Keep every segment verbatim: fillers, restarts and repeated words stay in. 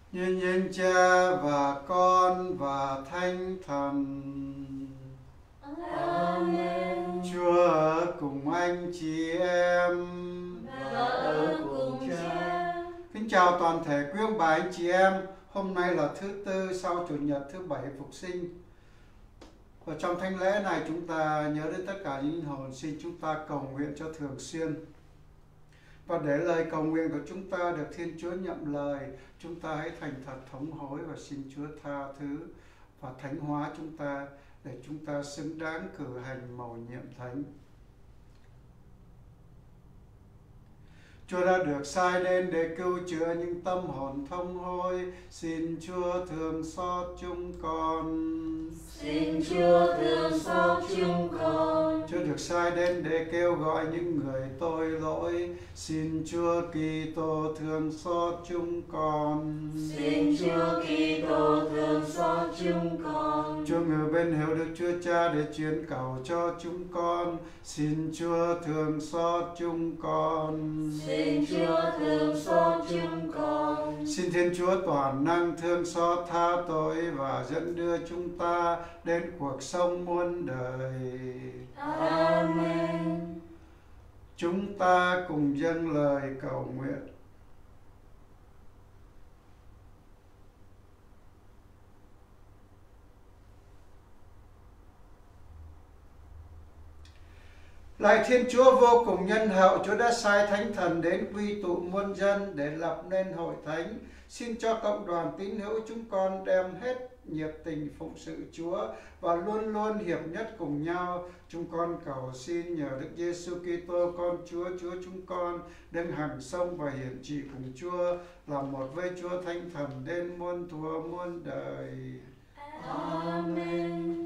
Nhân danh Cha và Con và Thánh Thần. Amen. Chúa ở cùng anh chị em Và ở cùng Cha. Kính chào toàn thể quý ông bà anh chị em. Hôm nay là thứ tư sau Chủ nhật thứ bảy Phục sinh. Và trong thánh lễ này chúng ta nhớ đến tất cả những linh hồn, xin chúng ta cầu nguyện cho thường xuyên. Và để lời cầu nguyện của chúng ta được Thiên Chúa nhậm lời, chúng ta hãy thành thật thống hối và xin Chúa tha thứ và thánh hóa chúng ta để chúng ta xứng đáng cử hành mầu nhiệm thánh. Chúa đã được sai đến để cứu chữa những tâm hồn thông hối. Xin Chúa thương xót chúng con. Xin Chúa thương xót chúng con. Chúa được sai đến để kêu gọi những người tội lỗi. Xin Chúa Kitô thương xót chúng con. Xin Chúa Kitô thương xót chúng con. Chúa ngự bên hữu Đức Chúa Cha để truyền cầu cho chúng con. Xin Chúa thương xót chúng con. Xin Chúa thương xót chúng con. Xin Thiên Chúa toàn năng thương xót tha tội và dẫn đưa chúng ta đến cuộc sống muôn đời. Amen. Chúng ta cùng dâng lời cầu nguyện. Lạy Thiên Chúa vô cùng nhân hậu, Chúa đã sai Thánh Thần đến quy tụ muôn dân để lập nên hội thánh. Xin cho cộng đoàn tín hữu chúng con đem hết nhiệt tình phụng sự Chúa và luôn luôn hiệp nhất cùng nhau. Chúng con cầu xin nhờ Đức Giêsu Kitô con Chúa, Chúa chúng con, đấng hằng sống và hiển trị cùng Chúa, là một với Chúa Thánh Thần đến muôn thuở muôn đời. Amen.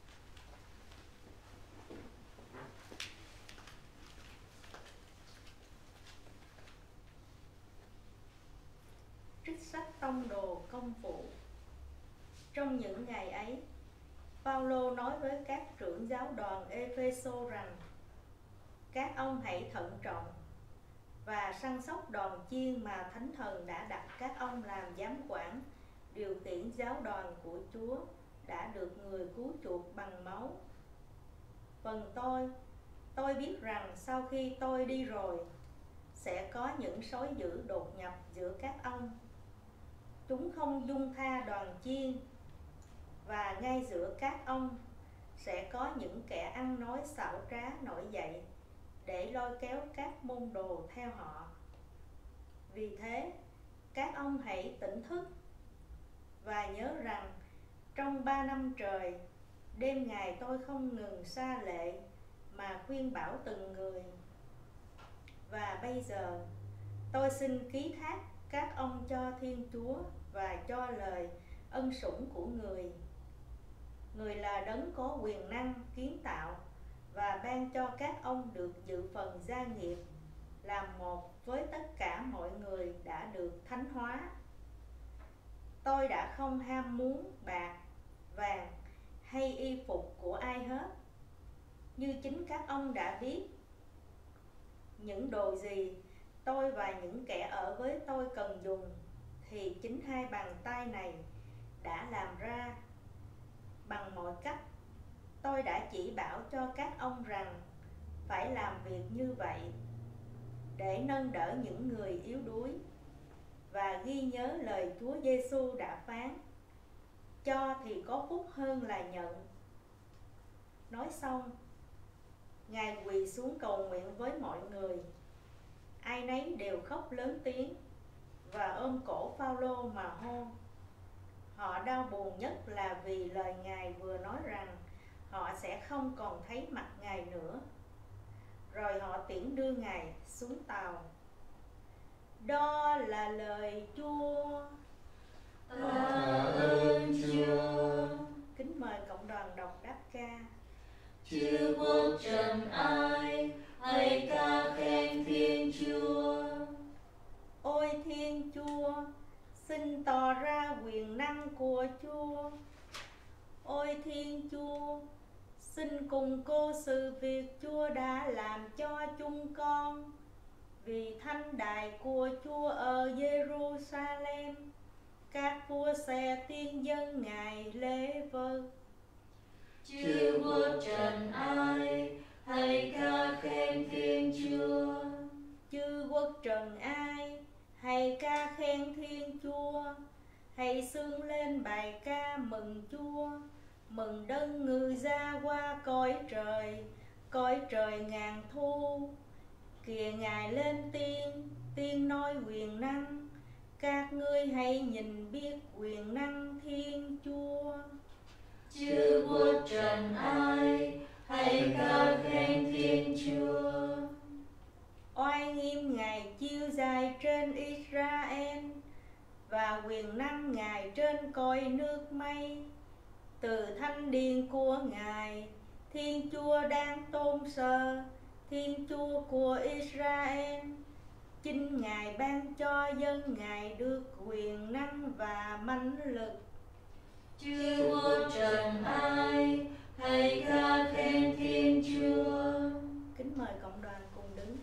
Trích sách Tông Đồ Công vụ. Trong những ngày ấy, Phaolô nói với các trưởng giáo đoàn Ê-phê-sô rằng: các ông hãy thận trọng và săn sóc đoàn chiên mà Thánh Thần đã đặt các ông làm giám quản, điều khiển giáo đoàn của Chúa đã được người cứu chuộc bằng máu. Phần tôi, tôi biết rằng sau khi tôi đi rồi, sẽ có những sói dữ đột nhập giữa các ông. Chúng không dung tha đoàn chiên, và ngay giữa các ông sẽ có những kẻ ăn nói xảo trá nổi dậy để lôi kéo các môn đồ theo họ. Vì thế, các ông hãy tỉnh thức và nhớ rằng trong ba năm trời, đêm ngày tôi không ngừng sa lệ mà khuyên bảo từng người. Và bây giờ, tôi xin ký thác các ông cho Thiên Chúa và cho lời ân sủng của người. Người là đấng có quyền năng kiến tạo và ban cho các ông được dự phần gia nghiệp, làm một với tất cả mọi người đã được thánh hóa. Tôi đã không ham muốn bạc, vàng hay y phục của ai hết. Như chính các ông đã biết, những đồ gì tôi và những kẻ ở với tôi cần dùng thì chính hai bàn tay này đã làm ra. Bằng mọi cách, tôi đã chỉ bảo cho các ông rằng phải làm việc như vậy để nâng đỡ những người yếu đuối và ghi nhớ lời Chúa Giêsu đã phán: cho thì có phúc hơn là nhận. Nói xong, Ngài quỳ xuống cầu nguyện với mọi người. Ai nấy đều khóc lớn tiếng và ôm cổ Phaolô mà hôn. Họ đau buồn nhất là vì lời Ngài vừa nói rằng họ sẽ không còn thấy mặt Ngài nữa. Rồi họ tiễn đưa Ngài xuống tàu. Đó là lời Chúa. Tạ ơn Chúa. Kính mời cộng đoàn đọc đáp ca. Chư quốc trần ai, hãy ca khen Thiên Chúa. Ôi Thiên Chúa, xin tỏ ra quyền năng của Chúa. Ôi Thiên Chúa, xin cùng cô sự việc Chúa đã làm cho chúng con. Vì thánh đài của Chúa ở Giê-ru-sa-lem, các vua xe tiên dân Ngài lễ vâng. Chư vua trần ai, hãy ca khen Thiên Chúa. Chư quốc trần ai, hãy ca khen Thiên Chúa. Hãy xưng lên bài ca mừng Chúa, mừng Đấng ngự ra qua cõi trời, cõi trời ngàn thu. Kìa Ngài lên tiên, tiên nói quyền năng, các ngươi hãy nhìn biết quyền năng Thiên Chúa. Chư vua trần ai, hãy ca khen Thiên Chúa. Oai nghiêm Ngài chiếu dài trên Israel, và quyền năng Ngài trên cõi nước mây. Từ thánh điện của Ngài, Thiên Chúa đang tôn sờ, Thiên Chúa của Israel. Chính Ngài ban cho dân Ngài được quyền năng và mãnh lực. Chư vua trần ai, hãy ca khen Thiên Chúa. Kính mời cộng đoàn cùng đứng.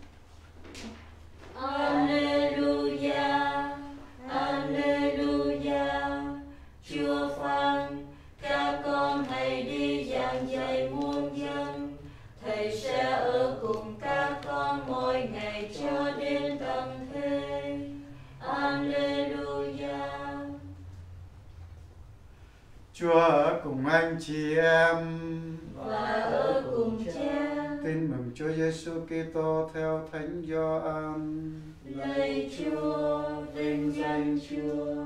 Alleluia, Alleluia. Chúa phán, các con hãy đi giảng dạy muôn dân. Thầy sẽ ở cùng các con mỗi ngày cho đến tận thế. Alleluia. Chúa ở cùng anh chị em Và ở cùng Cha. Tin mừng Chúa Giêsu Kitô theo Thánh Gioan. Lạy Chúa, vinh danh Chúa.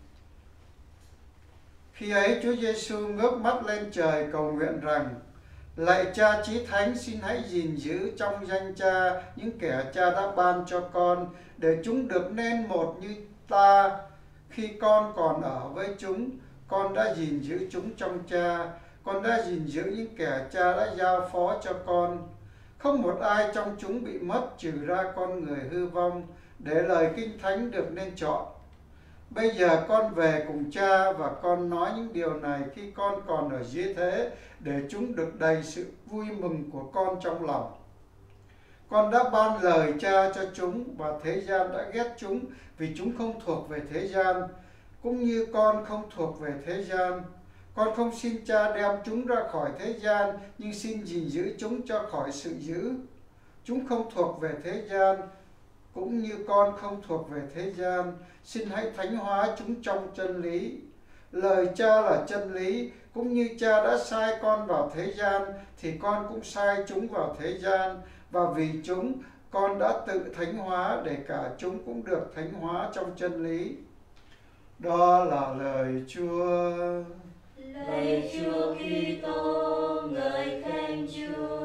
Khi ấy Chúa Giêsu ngước mắt lên trời cầu nguyện rằng: Lạy Cha Chí Thánh, xin hãy gìn giữ trong danh Cha những kẻ Cha đã ban cho con, để chúng được nên một như ta. Khi con còn ở với chúng, con đã gìn giữ chúng trong Cha, con đã gìn giữ những kẻ Cha đã giao phó cho con. Không một ai trong chúng bị mất trừ ra con người hư vong, để lời Kinh Thánh được nên chọn. Bây giờ con về cùng Cha, và con nói những điều này khi con còn ở dưới thế, để chúng được đầy sự vui mừng của con trong lòng. Con đã ban lời Cha cho chúng, và thế gian đã ghét chúng vì chúng không thuộc về thế gian, cũng như con không thuộc về thế gian. Con không xin Cha đem chúng ra khỏi thế gian, nhưng xin gìn giữ chúng cho khỏi sự dữ. Chúng không thuộc về thế gian, cũng như con không thuộc về thế gian. Xin hãy thánh hóa chúng trong chân lý. Lời Cha là chân lý, cũng như Cha đã sai con vào thế gian, thì con cũng sai chúng vào thế gian. Và vì chúng, con đã tự thánh hóa, để cả chúng cũng được thánh hóa trong chân lý. Đó là lời Chúa. Lạy Chúa Kitô, ngợi khen Chúa.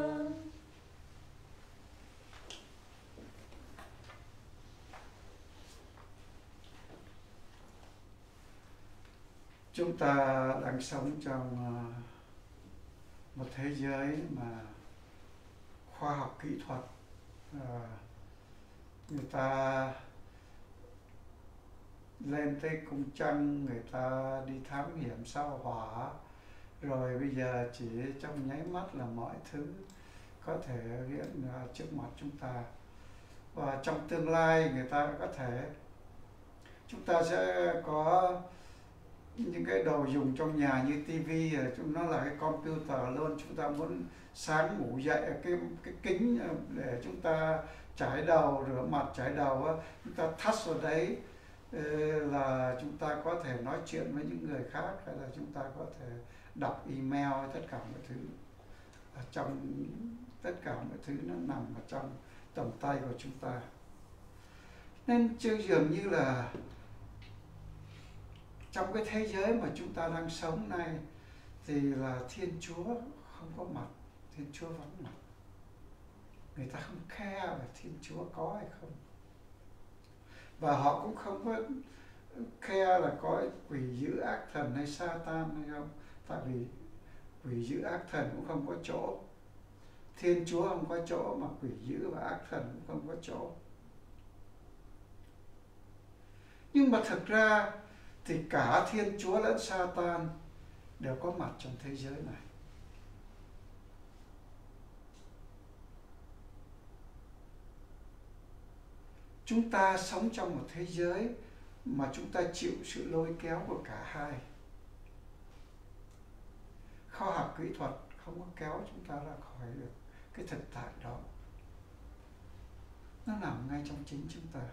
Chúng ta đang sống trong một thế giới mà khoa học kỹ thuật, người ta lên tới cung trăng, người ta đi thám hiểm sao hỏa, rồi bây giờ chỉ trong nháy mắt là mọi thứ có thể hiện trước mặt chúng ta. Và trong tương lai người ta có thể, chúng ta sẽ có những cái đồ dùng trong nhà như tivi, chúng nó là cái computer luôn. Chúng ta muốn sáng ngủ dậy, cái cái kính để chúng ta chải đầu, rửa mặt, chải đầu, chúng ta touch vào đấy là chúng ta có thể nói chuyện với những người khác, hay là chúng ta có thể đọc email, tất cả mọi thứ ở trong, tất cả mọi thứ nó nằm ở trong tầm tay của chúng ta. Nên chưa dường như là trong cái thế giới mà chúng ta đang sống này thì là Thiên Chúa không có mặt, Thiên Chúa vắng mặt. Người ta không care là Thiên Chúa có hay không. Và họ cũng không có care là có quỷ dữ, ác thần hay Satan hay không. Tại vì quỷ dữ, ác thần cũng không có chỗ. Thiên Chúa không có chỗ, mà quỷ dữ và ác thần cũng không có chỗ. Nhưng mà thực ra thì cả Thiên Chúa lẫn Satan đều có mặt trong thế giới này. Chúng ta sống trong một thế giới mà chúng ta chịu sự lôi kéo của cả hai. Khoa học kỹ thuật không có kéo chúng ta ra khỏi được cái thực tại đó. Nó nằm ngay trong chính chúng ta.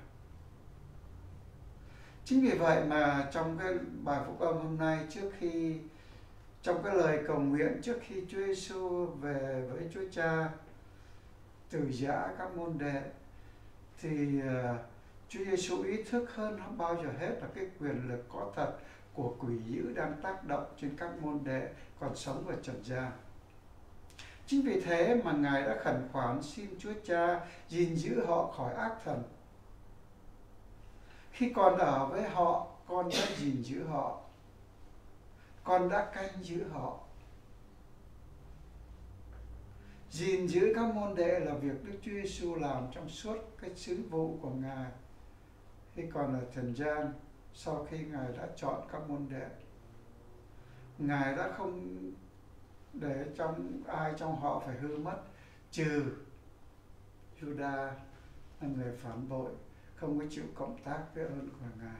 Chính vì vậy mà trong cái bài phúc âm hôm nay, trước khi trong cái lời cầu nguyện trước khi Chúa Giêsu về với Chúa Cha từ giã các môn đệ, thì uh, Chúa Giêsu ý thức hơn bao giờ hết là cái quyền lực có thật của quỷ dữ đang tác động trên các môn đệ còn sống ở trần gian. Chính vì thế mà Ngài đã khẩn khoản xin Chúa Cha gìn giữ họ khỏi ác thần. Khi còn ở với họ, con đã gìn giữ họ, con đã canh giữ họ. Gìn giữ các môn đệ là việc Đức Chúa Giêsu làm trong suốt cái sứ vụ của Ngài khi còn ở trần gian. Sau khi Ngài đã chọn các môn đệ, Ngài đã không để trong ai trong họ phải hư mất, trừ Judas là người phản bội, không có chịu cộng tác với ơn của Ngài.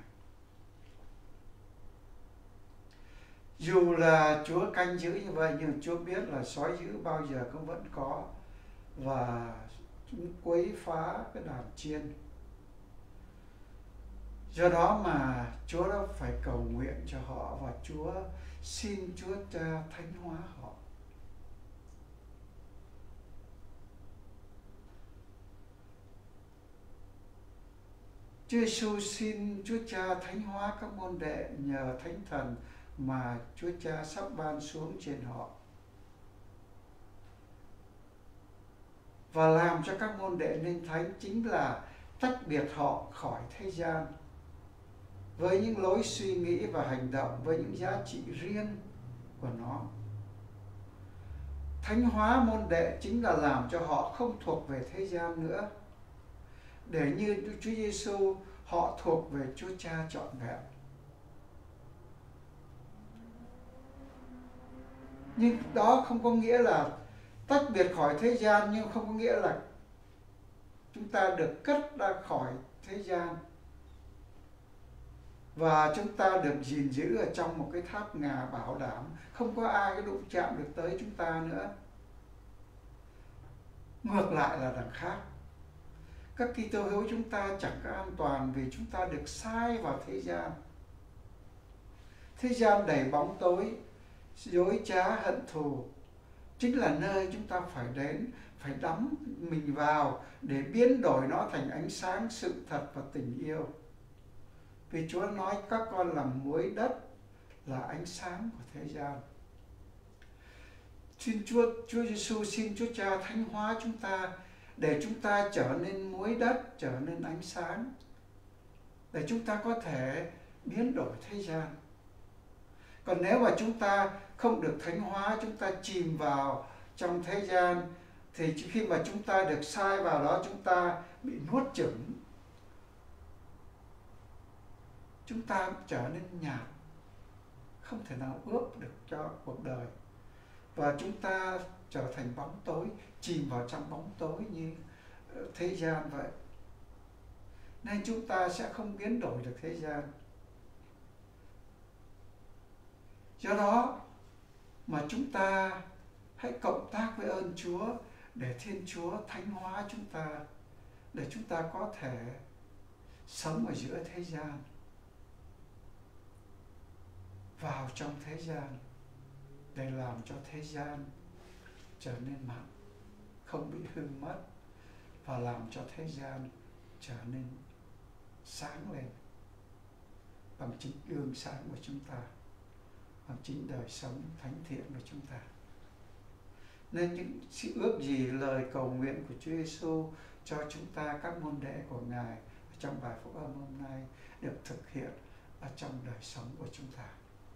Dù là Chúa canh giữ như vậy, nhưng Chúa biết là sói dữ bao giờ cũng vẫn có, và chúng quấy phá cái đàn chiên. Do đó mà Chúa đã phải cầu nguyện cho họ, và Chúa xin Chúa Cha thánh hóa họ. Chúa Giêsu xin Chúa Cha thánh hóa các môn đệ nhờ Thánh Thần mà Chúa Cha sắp ban xuống trên họ, và làm cho các môn đệ nên thánh chính là tách biệt họ khỏi thế gian với những lối suy nghĩ và hành động, với những giá trị riêng của nó. Thánh hóa môn đệ chính là làm cho họ không thuộc về thế gian nữa, để như Chúa Giêsu họ thuộc về Chúa Cha trọn vẹn. Nhưng đó không có nghĩa là tách biệt khỏi thế gian, nhưng không có nghĩa là chúng ta được cất ra khỏi thế gian và chúng ta được gìn giữ ở trong một cái tháp ngà bảo đảm, không có ai có đụng chạm được tới chúng ta nữa. Ngược lại là đằng khác, các Kitô hữu chúng ta chẳng có an toàn vì chúng ta được sai vào thế gian. Thế gian đầy bóng tối, dối trá, hận thù chính là nơi chúng ta phải đến, phải đắm mình vào để biến đổi nó thành ánh sáng sự thật và tình yêu. Vì Chúa nói các con làm muối đất, là ánh sáng của thế gian. Xin Chúa, Chúa Giêsu xin Chúa Cha thánh hóa chúng ta để chúng ta trở nên muối đất, trở nên ánh sáng, để chúng ta có thể biến đổi thế gian. Còn nếu mà chúng ta không được thánh hóa, chúng ta chìm vào trong thế gian, thì khi mà chúng ta được sai vào đó, chúng ta bị nuốt chửng, chúng ta trở nên nhạt, không thể nào ướp được cho cuộc đời, và chúng ta trở thành bóng tối, chìm vào trong bóng tối như thế gian vậy. Nên chúng ta sẽ không biến đổi được thế gian. Do đó mà chúng ta hãy cộng tác với ơn Chúa để Thiên Chúa thánh hóa chúng ta, để chúng ta có thể sống ở giữa thế gian, vào trong thế gian, để làm cho thế gian trở nên mặn, không bị hư mất, và làm cho thế gian trở nên sáng lên bằng chính gương sáng của chúng ta, bằng chính đời sống thánh thiện của chúng ta. Nên những sự ước gì lời cầu nguyện của Chúa Giêsu cho chúng ta, các môn đệ của Ngài trong bài phúc âm hôm nay, được thực hiện ở trong đời sống của chúng ta.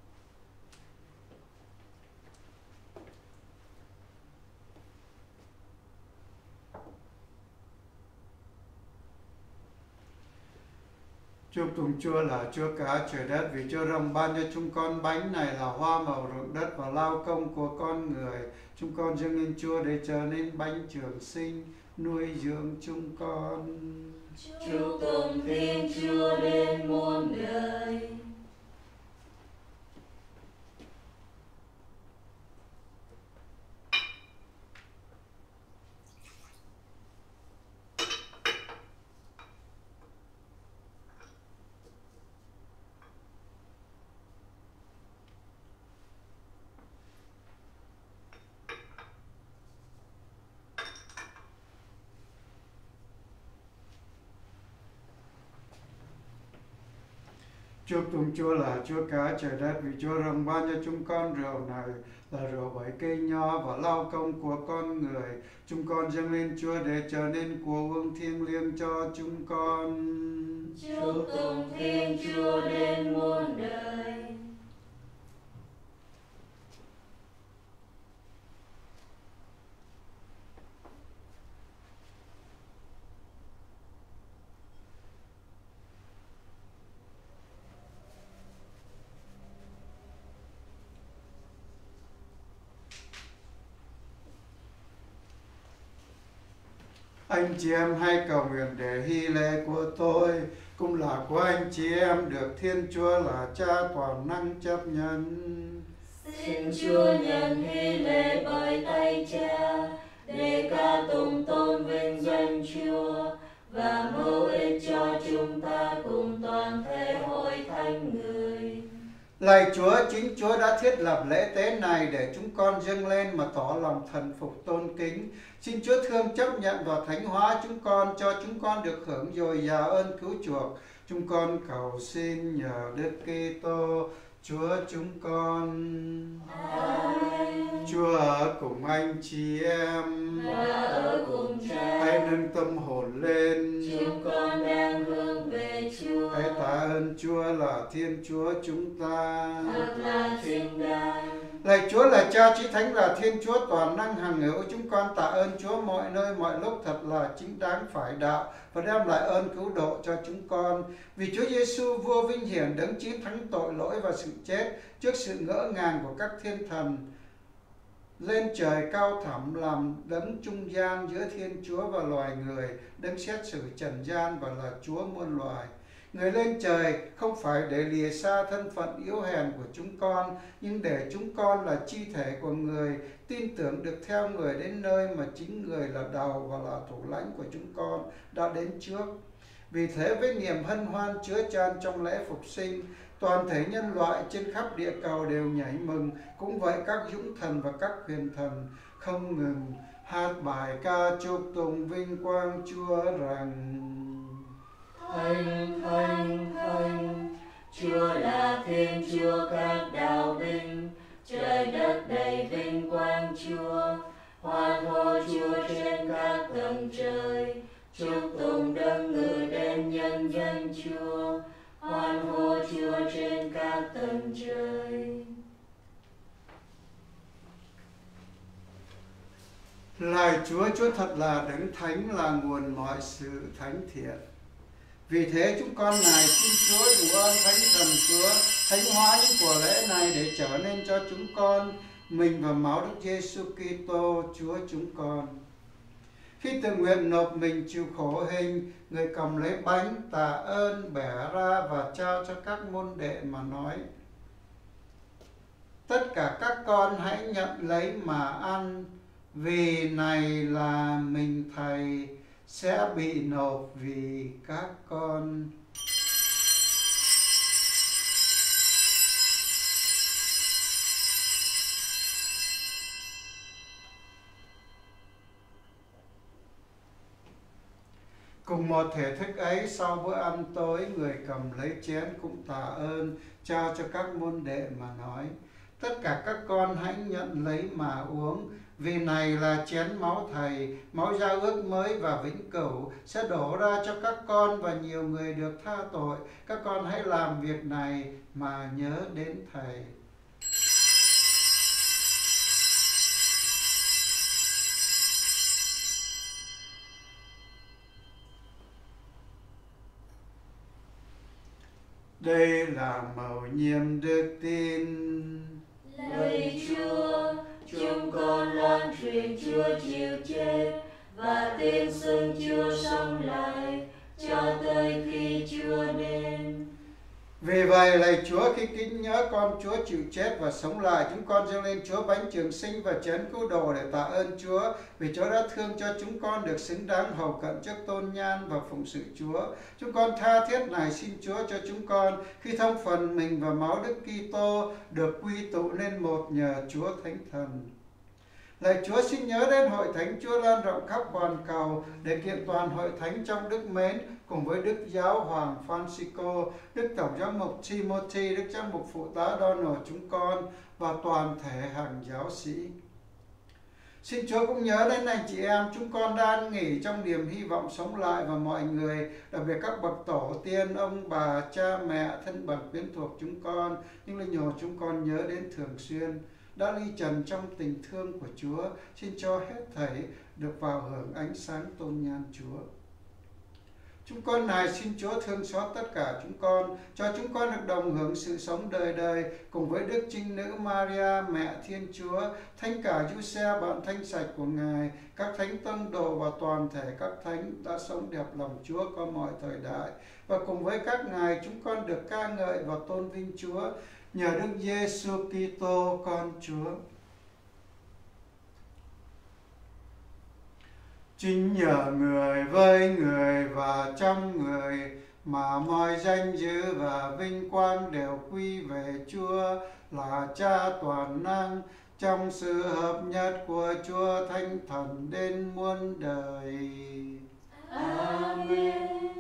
Chúc tụng Chúa là Chúa cả trời đất, vì Chúa rồng ban cho chúng con bánh này là hoa màu ruộng đất và lao công của con người. Chúng con dâng lên Chúa để trở nên bánh trường sinh, nuôi dưỡng chúng con. Chúc tụng Thiên Chúa đến muôn đời. Chúc tụng Chúa là Chúa cả trời đất, vì Chúa rồng ban cho chúng con rượu này là rượu bởi cây nho và lao công của con người. Chúng con dâng lên Chúa để trở nên của uống thiêng liêng cho chúng con. Chúc tụng Thiên Chúa đến muôn đời. Anh chị em hãy cầu nguyện để hy lễ của tôi cũng là của anh chị em được Thiên Chúa là Cha toàn năng chấp nhận. Xin Chúa nhận hy lễ bởi tay Cha để ca tụng tôn vinh danh Chúa và mưu ích cho chúng ta cùng toàn thể hội thánh người. Lạy Chúa, chính Chúa đã thiết lập lễ tế này để chúng con dâng lên mà tỏ lòng thần phục tôn kính. Xin Chúa thương chấp nhận và thánh hóa chúng con, cho chúng con được hưởng dồi dào ơn cứu chuộc. Chúng con cầu xin nhờ Đức Kitô Chúa chúng con. Amen. Chúa ở cùng anh chị em Và ở cùng Cha. hãy nâng tâm hồn lên. Chúng con đang hướng về Chúa. Hãy tạ ơn Chúa là Thiên Chúa chúng ta. Thật là chính đáng. Lạy Chúa là Cha Chí Thánh, là Thiên Chúa toàn năng hằng hữu, chúng con tạ ơn Chúa mọi nơi mọi lúc thật là chính đáng phải đạo và đem lại ơn cứu độ cho chúng con. Vì Chúa Giêsu vua vinh hiển đấng chiến thắng tội lỗi và sự chết trước sự ngỡ ngàng của các thiên thần, lên trời cao thẳm làm đấng trung gian giữa Thiên Chúa và loài người, đấng xét xử trần gian và là Chúa muôn loài. Người lên trời không phải để lìa xa thân phận yếu hèn của chúng con, nhưng để chúng con là chi thể của người, tin tưởng được theo người đến nơi mà chính người là đầu và là thủ lãnh của chúng con đã đến trước. Vì thế với niềm hân hoan chứa chan trong lễ phục sinh, toàn thể nhân loại trên khắp địa cầu đều nhảy mừng, cũng vậy các dũng thần và các huyền thần không ngừng hát bài ca chúc tụng vinh quang Chúa rằng: Thánh, thánh, thánh, Chúa là Thiên Chúa các đạo binh, trời đất đầy vinh quang Chúa. Hoan hô Chúa trên các tầng trời, chúc tụng đấng ngự đến nhân danh Chúa. Hoan hô Chúa trên các tầng trời. Lạy Chúa, Chúa thật là đấng thánh, là nguồn mọi sự thánh thiện. Vì thế chúng con này xin Chúa đủ ơn Thánh Thần Chúa thánh hóa những của lễ này để trở nên cho chúng con mình và máu Đức Giêsu Kitô Chúa chúng con. Khi tự nguyện nộp mình chịu khổ hình, người cầm lấy bánh tạ ơn, bẻ ra và trao cho các môn đệ mà nói: tất cả các con hãy nhận lấy mà ăn, vì này là mình Thầy sẽ bị nộp vì các con. Cùng một thể thức ấy, sau bữa ăn tối, người cầm lấy chén cũng tạ ơn, trao cho các môn đệ mà nói: tất cả các con hãy nhận lấy mà uống, vì này là chén máu Thầy, máu giao ước mới và vĩnh cửu, sẽ đổ ra cho các con và nhiều người được tha tội. Các con hãy làm việc này mà nhớ đến Thầy. Đây là mầu nhiệm đức tin. Lạy Chúa, chúng con loan truyền Chúa chịu chết và tin xưng Chúa sống lại cho tới khi Chúa đến. Vì vậy, lạy Chúa, khi kính nhớ con Chúa chịu chết và sống lại, chúng con dâng lên Chúa bánh trường sinh và chén cứu độ để tạ ơn Chúa, vì Chúa đã thương cho chúng con được xứng đáng hầu cận trước tôn nhan và phụng sự Chúa. Chúng con tha thiết này xin Chúa cho chúng con, khi thông phần mình và máu Đức Kitô, được quy tụ nên một nhờ Chúa Thánh Thần. Lạy Chúa, xin nhớ đến hội thánh Chúa lan rộng khắp toàn cầu để kiện toàn hội thánh trong đức mến cùng với Đức Giáo hoàng Francisco, Đức Tổng giám mục Timothy, Đức giám mục phụ tá Donald chúng con và toàn thể hàng giáo sĩ. Xin Chúa cũng nhớ đến anh chị em chúng con đang nghỉ trong niềm hy vọng sống lại và mọi người, đặc biệt các bậc tổ tiên, ông bà, cha mẹ, thân bằng quyến thuộc chúng con, những linh hồn chúng con nhớ đến thường xuyên, đã ly trần trong tình thương của Chúa. Xin cho hết thảy được vào hưởng ánh sáng tôn nhan Chúa. Chúng con này xin Chúa thương xót tất cả chúng con, cho chúng con được đồng hưởng sự sống đời đời cùng với Đức Trinh Nữ Maria, Mẹ Thiên Chúa, Thánh cả Giuse, bạn thanh sạch của Ngài, các thánh tông đồ và toàn thể các thánh đã sống đẹp lòng Chúa qua mọi thời đại. Và cùng với các ngài chúng con được ca ngợi và tôn vinh Chúa nhờ Đức Giêsu Kitô con Chúa. Chính nhờ người, với người và trong người mà mọi danh dự và vinh quang đều quy về Chúa là Cha toàn năng, trong sự hợp nhất của Chúa Thánh Thần đến muôn đời. Amen.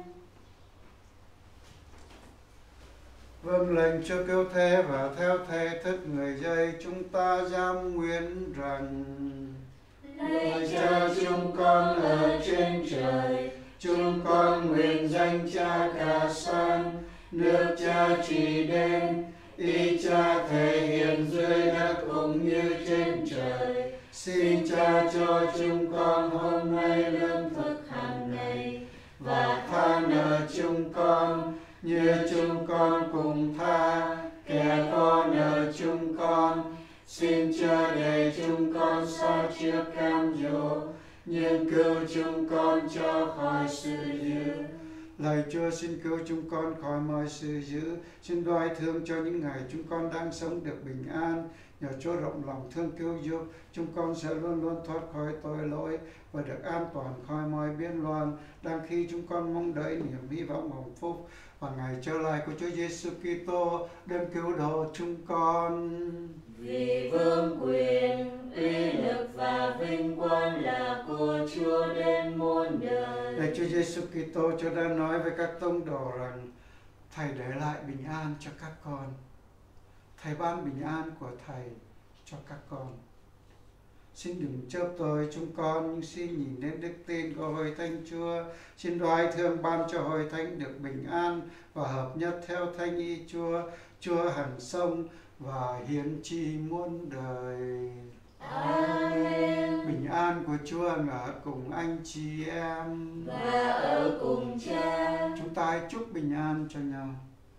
Vâng lệnh Chúa cứu thế và theo thế thức người dạy, chúng ta dám nguyện rằng: Lạy Cha chúng con ở trên trời, chúng con nguyện danh Cha cả sáng, nước Cha trị đến, ý Cha thể hiện dưới đất cũng như trên trời. Xin Cha cho chúng con hôm nay lương thực hàng ngày, và tha nợ chúng con như chúng con cùng tha kẻ có nợ chúng con. Xin Cha để chúng con xa trước cam dỗ, nhưng cứu chúng con cho khỏi sự dữ. Lạy Chúa, xin cứu chúng con khỏi mọi sự dữ. Xin đoái thương cho những ngày chúng con đang sống được bình an. Nhờ Chúa rộng lòng thương cứu giúp, chúng con sẽ luôn luôn thoát khỏi tội lỗi và được an toàn khỏi mọi biến loạn, đang khi chúng con mong đợi niềm hy vọng hạnh phúc và ngày trở lại của Chúa Giêsu Kitô, đấng cứu độ chúng con. Vì vương quyền, uy lực và vinh quang là của Chúa đến muôn đời. Lạy Chúa Giêsu Kitô, Chúa đã nói với các tông đồ rằng Thầy để lại bình an cho các con. Thầy ban bình an của Thầy cho các con. Xin đừng chớp tội chúng con, nhưng xin nhìn đến đức tin của Hội Thánh Chúa. Xin đoái thương ban cho Hội Thánh được bình an và hợp nhất theo Thánh ý Chúa, Chúa hằng sống và hiển trị muôn đời. Amen. Bình an của Chúa ở cùng anh chị em Và ở cùng Cha. Chúng ta hãy chúc bình an cho nhau.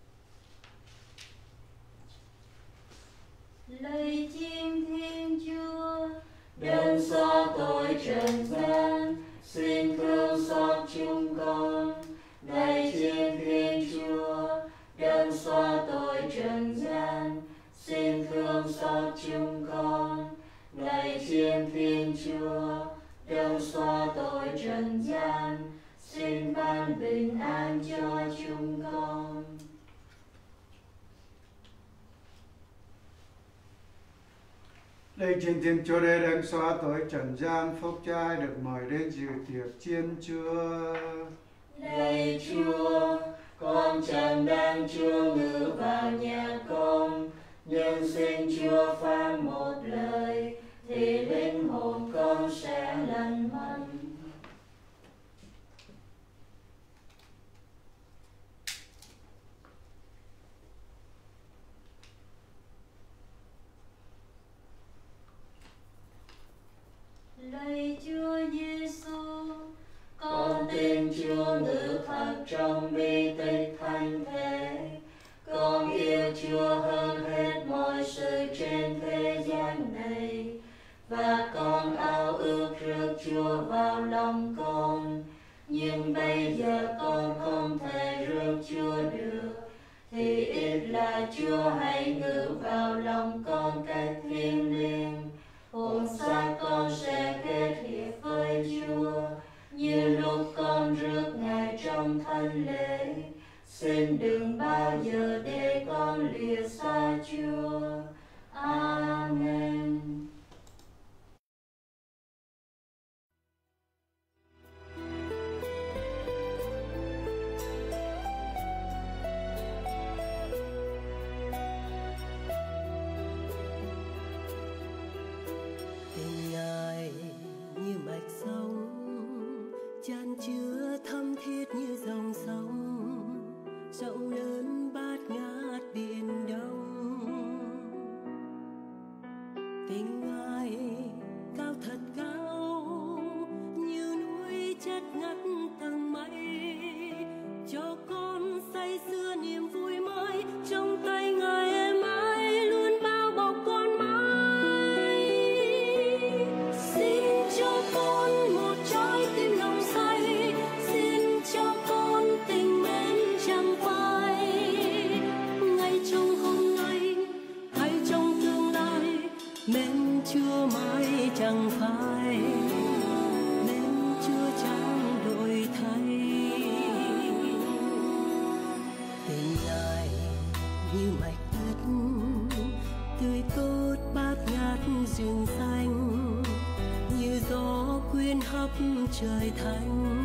Lạy Thiên Thiên Chúa, đấng xóa tội trần gian, xin thương xót chúng con. Lạy Thiên Thiên Chúa, đấng xóa tội trần gian, xin thương xót chúng con. Lạy Thiên Thiên Chúa, đấng xóa tội trần gian, xin ban bình an cho chúng con. Lạy Thiên Thiên Chúa đế đấng xóa tội trần gian, phúc cho ai được mời đến dự tiệc chiên Chúa. Lạy Chúa, con chẳng đang Chúa ngự vào nhà con, nhưng xin Chúa phán một lời thì linh hồn con sẽ lành mạnh. Lạy Chúa Giêsu, con tin Chúa ngự thật trong bi tích thánh thể. Con yêu Chúa hơn hết mọi sự trên thế gian này, và con ao ước rước Chúa vào lòng con. Nhưng bây giờ con không thể rước Chúa được, thì ít là Chúa hãy ngự vào lòng con cách thiêng liêng. Hồn xác con sẽ kết hiệp với Chúa, như lúc con rước Ngài trong thánh lễ. Xin đừng bao giờ để con lìa xa Chúa. Amen. như mạch đất tươi tốt bát ngát rừng xanh, như gió quyến hấp trời thanh.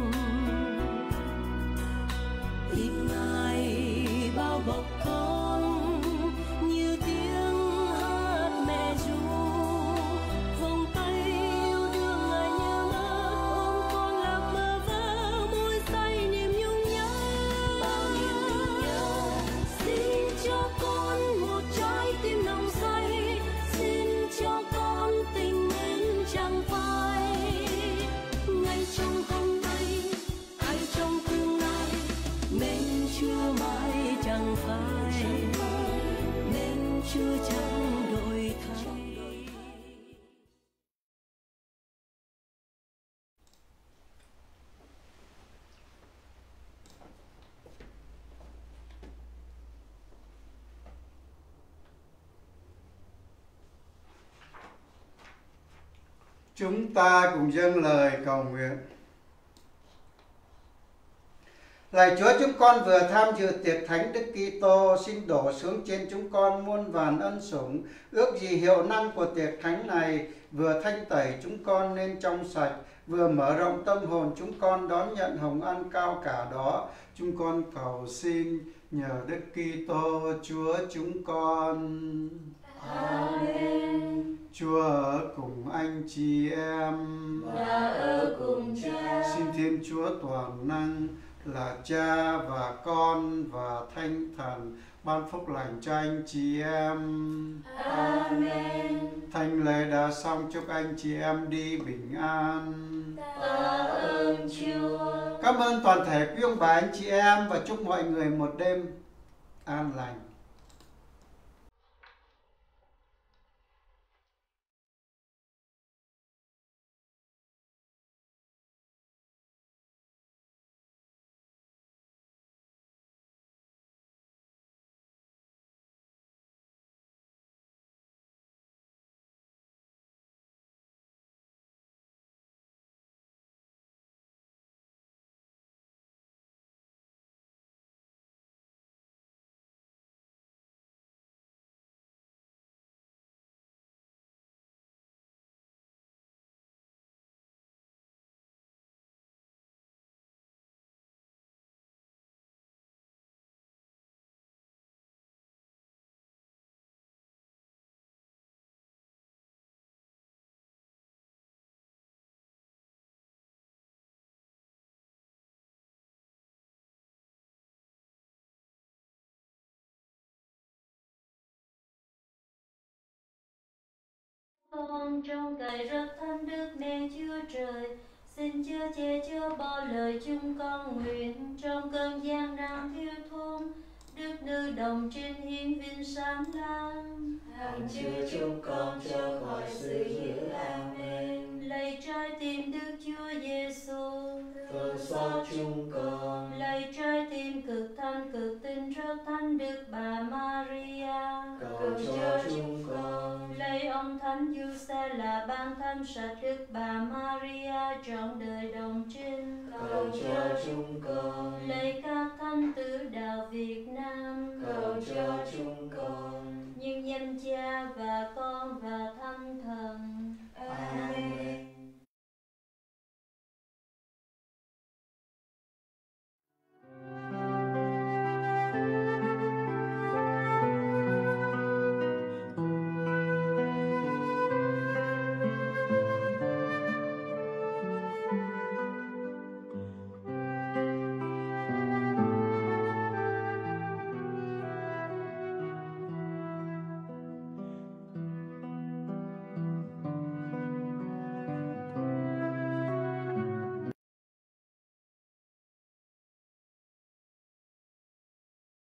Tình ngài bao bọc con như tiếng hát mẹ ru, vòng tay yêu thương ngài như ôm con lạc mơ vỡ môi say niềm nhung nhớ. Bao niềm nhung nhớ xin cho con một trái tim nồng say, xin cho con tình mến chẳng phai. Ngay trong hôm nay hay trong tương lai, mến Chúa mãi chẳng phai, mến Chúa chẳng đổi thay. Chúng ta cùng dâng lời cầu nguyện. Lạy Chúa, chúng con vừa tham dự tiệc thánh Đức Kitô, xin đổ xuống trên chúng con muôn vàn ân sủng. Ước gì hiệu năng của tiệc thánh này vừa thanh tẩy chúng con nên trong sạch, vừa mở rộng tâm hồn chúng con đón nhận hồng ân cao cả đó. Chúng con cầu xin nhờ Đức Kitô Chúa chúng con. Amen. Chúa ở cùng anh chị em Và ở cùng Cha. Xin Thiên Chúa toàn năng là Cha và Con và Thánh Thần ban phúc lành cho anh chị em. Amen. Thánh lễ đã xong, chúc anh chị em đi bình an. Tạ ơn Chúa. Cảm ơn toàn thể quý ông bà anh chị em và chúc mọi người một đêm an lành. Con trong cậy rất thánh Đức Mẹ Chúa Trời, xin Chúa che chở bao lời chúng con nguyện trong cơn gian nan thiếu thốn. Đức Nữ Đồng trên hiến viên sáng lang, hằng chứa chúng con cho khỏi sự dữ. Amen. lạy trái tim Đức Chúa Giêsu, Thương xót chúng con. lạy trái tim cực thanh cực tinh rất thánh Đức Bà Maria, Cầu cho chúng con. lạy ông Thánh Giuse là ban thánh sạch Đức Bà Maria trọn đời đồng trinh, Cầu cho chúng con. lạy các thánh tử đạo Việt Nam, Cầu cho